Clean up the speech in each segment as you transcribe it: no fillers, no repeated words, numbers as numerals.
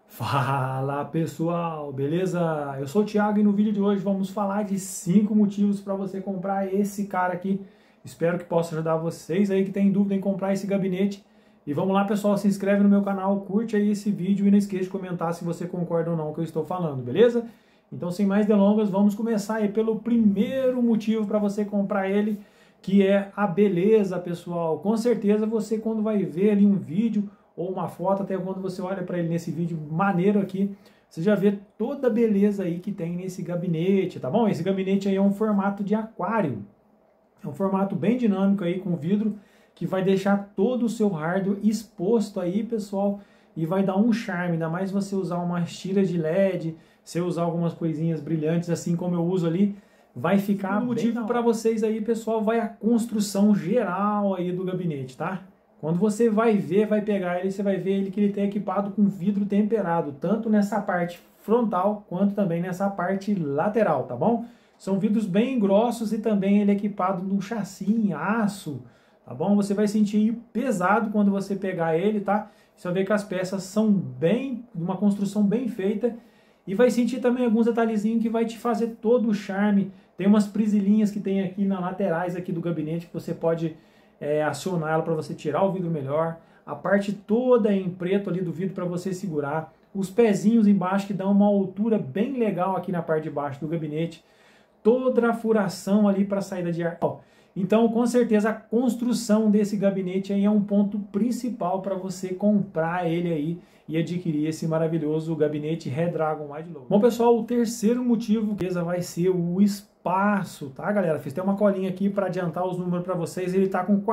Fala pessoal, beleza? Eu sou o Thiago e no vídeo de hoje vamos falar de 5 motivos para você comprar esse cara aqui. Espero que possa ajudar vocês aí que tem dúvida em comprar esse gabinete. E vamos lá pessoal, se inscreve no meu canal, curte aí esse vídeo e não esqueça de comentar se você concorda ou não com o que eu estou falando, beleza? Então sem mais delongas, vamos começar aí pelo primeiro motivo para você comprar ele, que é a beleza, pessoal. Com certeza você quando vai ver ali um vídeo ou uma foto, até quando você olha para ele nesse vídeo maneiro aqui, você já vê toda a beleza aí que tem nesse gabinete, tá bom? Esse gabinete aí é um formato de aquário, é um formato bem dinâmico aí com vidro, que vai deixar todo o seu hardware exposto aí, pessoal, e vai dar um charme, ainda mais você usar umas tiras de LED, se usar algumas coisinhas brilhantes assim como eu uso ali, vai ficar bem. O motivo para vocês aí, pessoal, vai a construção geral aí do gabinete, tá? Quando você vai ver, vai pegar ele, você vai ver ele que ele tem equipado com vidro temperado, tanto nessa parte frontal, quanto também nessa parte lateral, tá bom? São vidros bem grossos e também ele é equipado no chassi em aço, tá bom? Você vai sentir pesado quando você pegar ele, tá? Você vai ver que as peças são bem, de uma construção bem feita, e vai sentir também alguns detalhezinhos que vai te fazer todo o charme. Tem umas prisilinhas que tem aqui nas laterais aqui do gabinete que você pode acionar ela para você tirar o vidro melhor, a parte toda em preto ali do vidro para você segurar, os pezinhos embaixo que dão uma altura bem legal aqui na parte de baixo do gabinete, toda a furação ali para saída de ar. Então, com certeza, a construção desse gabinete aí é um ponto principal para você comprar ele aí e adquirir esse maravilhoso gabinete Redragon Wide Load. Bom, pessoal, o terceiro motivo vai ser o espaço, tá, galera? Fiz até uma colinha aqui para adiantar os números para vocês. Ele está com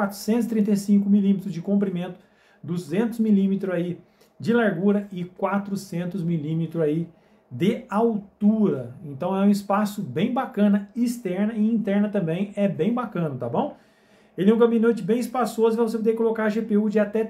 435 milímetros de comprimento, 200 milímetros aí de largura e 400 milímetros aí de altura. Então é um espaço bem bacana, externa e interna também é bem bacana, tá bom? Ele é um gabinete bem espaçoso, para você poder colocar a GPU de até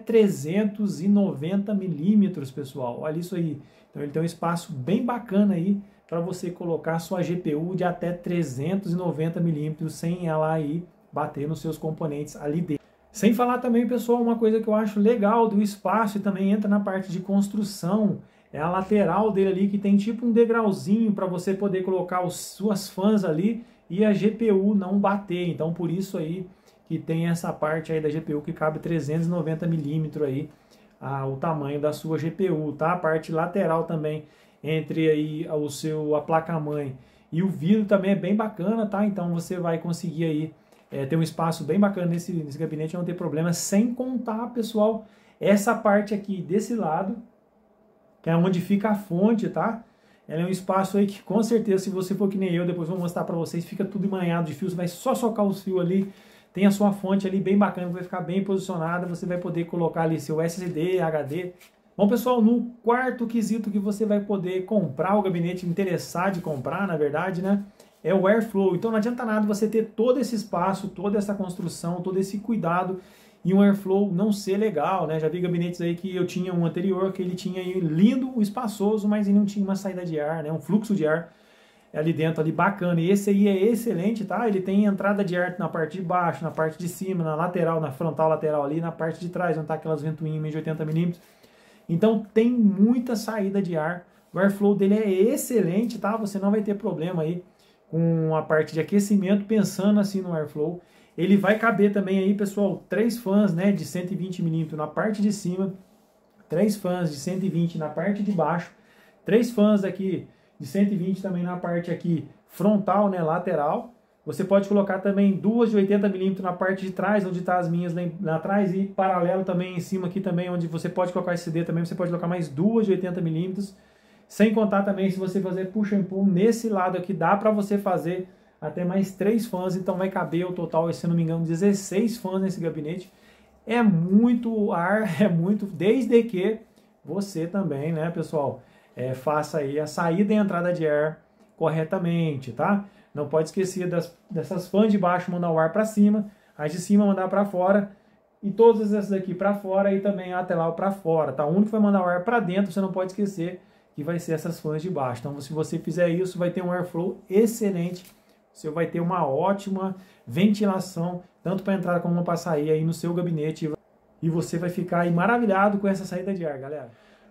390 milímetros, pessoal. Olha isso aí. Então ele tem um espaço bem bacana aí para você colocar sua GPU de até 390 milímetros sem ela aí bater nos seus componentes ali dentro. Sem falar também, pessoal, uma coisa que eu acho legal do espaço e também entra na parte de construção, é a lateral dele ali, que tem tipo um degrauzinho para você poder colocar as suas fãs ali e a GPU não bater. Então por isso aí que tem essa parte aí da GPU que cabe 390 milímetros aí, o tamanho da sua GPU, tá? A parte lateral também, entre aí a placa-mãe e o vidro também é bem bacana, tá? Então você vai conseguir aí ter um espaço bem bacana nesse gabinete, não ter problema, sem contar, pessoal, essa parte aqui desse lado, que é onde fica a fonte, tá? Ela é um espaço aí que, com certeza, se você for que nem eu, depois vou mostrar para vocês, fica tudo emaranhado de fios, você vai só socar os fios ali, tem a sua fonte ali bem bacana, vai ficar bem posicionada, você vai poder colocar ali seu SSD, HD. Bom, pessoal, no quarto quesito que você vai poder comprar o gabinete, interessar de comprar, na verdade, né? É o Airflow. Então não adianta nada você ter todo esse espaço, toda essa construção, todo esse cuidado e um Airflow não ser legal, né? Já vi gabinetes aí que eu tinha um anterior, que ele tinha aí lindo, espaçoso, mas ele não tinha uma saída de ar, né? Um fluxo de ar ali dentro, ali bacana. E esse aí é excelente, tá? Ele tem entrada de ar na parte de baixo, na parte de cima, na lateral, na frontal lateral ali, na parte de trás, onde tá aquelas ventoinhas de 80 milímetros. Então tem muita saída de ar. O Airflow dele é excelente, tá? Você não vai ter problema aí com a parte de aquecimento, pensando assim no Airflow. Ele vai caber também aí, pessoal, 3 fãs, né, de 120 milímetros na parte de cima, 3 fãs de 120 na parte de baixo, 3 fãs aqui de 120 também na parte aqui frontal, né, lateral. Você pode colocar também 2 de 80 milímetros na parte de trás, onde está as minhas lá atrás, e paralelo também em cima aqui também, onde você pode colocar esse CD também, você pode colocar mais 2 de 80 milímetros. Sem contar também, se você fazer push and pull nesse lado aqui, dá para você fazer até mais 3 fãs, então vai caber o total, se não me engano, 16 fãs nesse gabinete. É muito ar, é muito, desde que você também, né, pessoal, faça aí a saída e a entrada de ar corretamente, tá? Não pode esquecer dessas fãs de baixo mandar o ar para cima, as de cima mandar para fora, e todas essas aqui para fora e também a lateral para fora, tá? O único que vai mandar o ar para dentro, você não pode esquecer que vai ser essas fãs de baixo. Então, se você fizer isso, vai ter um airflow excelente. Você vai ter uma ótima ventilação, tanto para entrar como para sair aí no seu gabinete. E você vai ficar aí maravilhado com essa saída de ar, galera.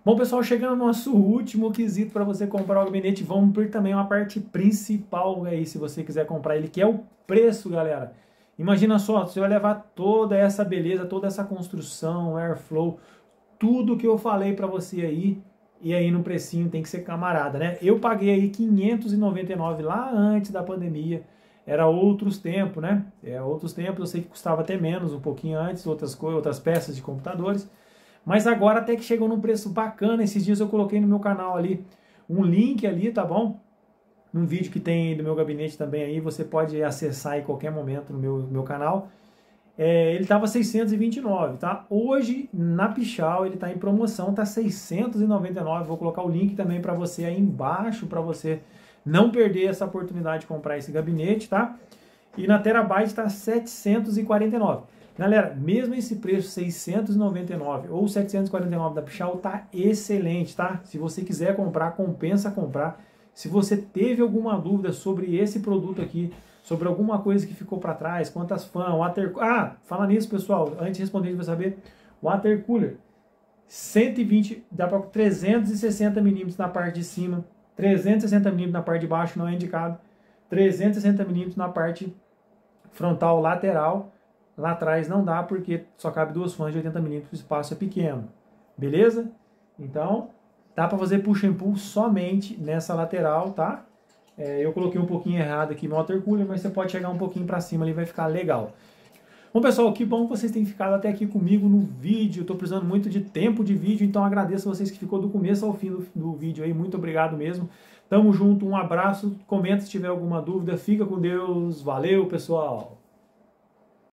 Bom, pessoal, chegando no nosso último quesito para você comprar o gabinete, vamos por também uma parte principal aí, se você quiser comprar ele, que é o preço, galera. Imagina só, você vai levar toda essa beleza, toda essa construção, airflow, tudo que eu falei para você aí, e aí no precinho tem que ser camarada, né? Eu paguei aí 599 lá antes da pandemia, era outros tempos, né? Outros tempos, eu sei que custava até menos, um pouquinho antes, outras coisas, outras peças de computadores. Mas agora até que chegou num preço bacana. Esses dias eu coloquei no meu canal ali um link ali, tá bom? Num vídeo que tem do meu gabinete também aí, você pode acessar em qualquer momento no meu canal. Ele tava 629, tá? Hoje na Pichau ele tá em promoção, tá 699. Vou colocar o link também para você aí embaixo, para você não perder essa oportunidade de comprar esse gabinete, tá? E na Terabyte tá 749. Galera, mesmo esse preço 699 ou 749 da Pichau tá excelente, tá? Se você quiser comprar, compensa comprar. Se você teve alguma dúvida sobre esse produto aqui, sobre alguma coisa que ficou para trás, quantas fãs, fala nisso, pessoal, antes de responder, você vai saber, water cooler 120, dá para 360 milímetros na parte de cima, 360 milímetros na parte de baixo, não é indicado, 360 milímetros na parte frontal lateral. Lá atrás não dá porque só cabe 2 fãs de 80 milímetros, o espaço é pequeno. Beleza? Então, dá para fazer push and pull somente nessa lateral, tá? Eu coloquei um pouquinho errado aqui no water cooler, mas você pode chegar um pouquinho para cima ali, vai ficar legal. Bom, pessoal, que bom que vocês têm ficado até aqui comigo no vídeo. Estou precisando muito de tempo de vídeo, então agradeço a vocês que ficou do começo ao fim do vídeo aí. Muito obrigado mesmo. Tamo junto, um abraço. Comenta se tiver alguma dúvida. Fica com Deus. Valeu, pessoal!